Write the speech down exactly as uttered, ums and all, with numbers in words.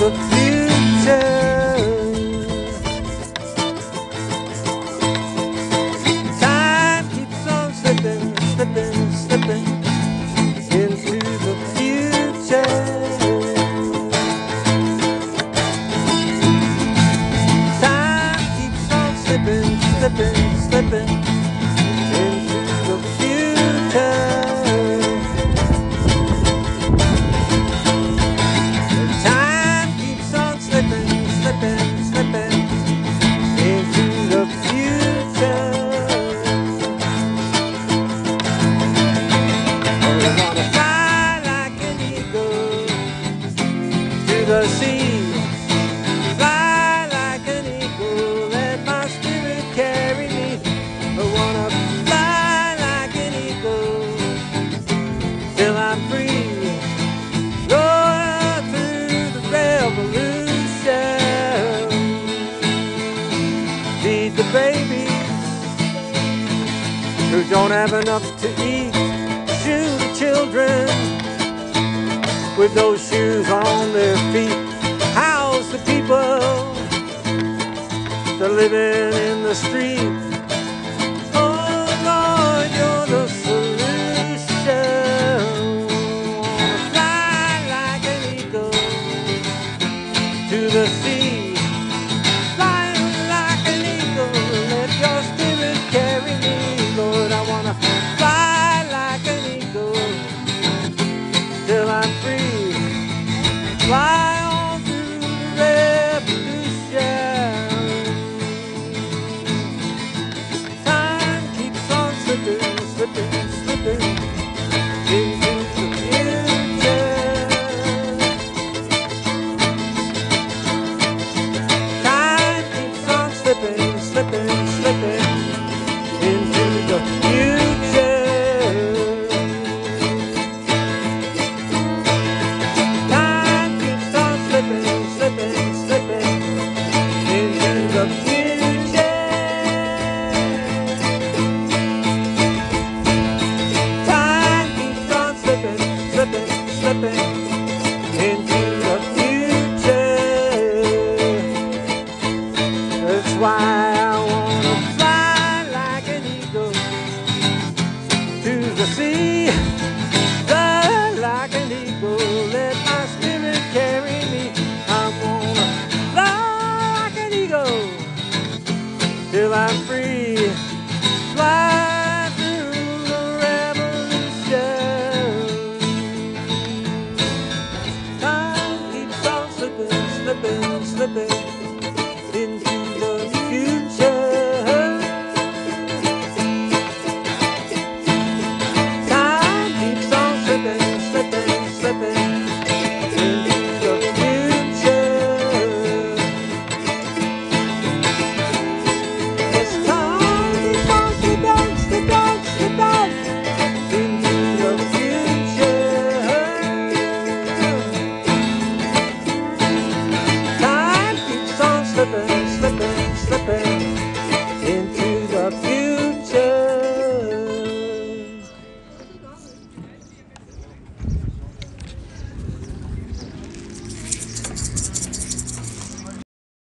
the future. Time keeps on slipping, slipping, slipping into the future. Time keeps on slipping, slipping, slipping into the future. Time keeps on slipping, slipping, slipping into the future. Oh, I wanna fly like an eagle to the sea. Fly like an eagle, let my spirit carry me. I wanna fly like an eagle till I'm free. Roar through the revolution. Feed the babies who don't have enough to eat. Shoe the children with those shoes on their feet. House the people that are living in the street.